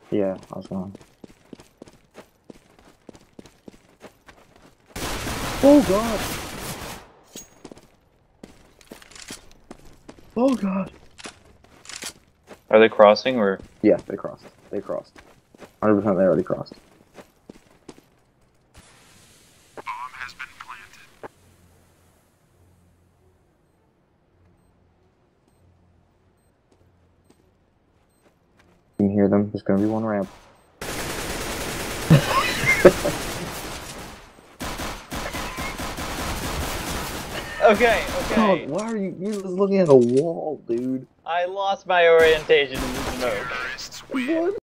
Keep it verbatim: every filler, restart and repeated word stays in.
Yeah, I was going. Oh god! Oh god! Are they crossing or? Yeah, they crossed. They crossed. one hundred percent they already crossed. You can hear them. There's gonna be one ramp. Okay, God, okay. why are you? You're just looking at a wall, dude. I lost my orientation in the smoke. What?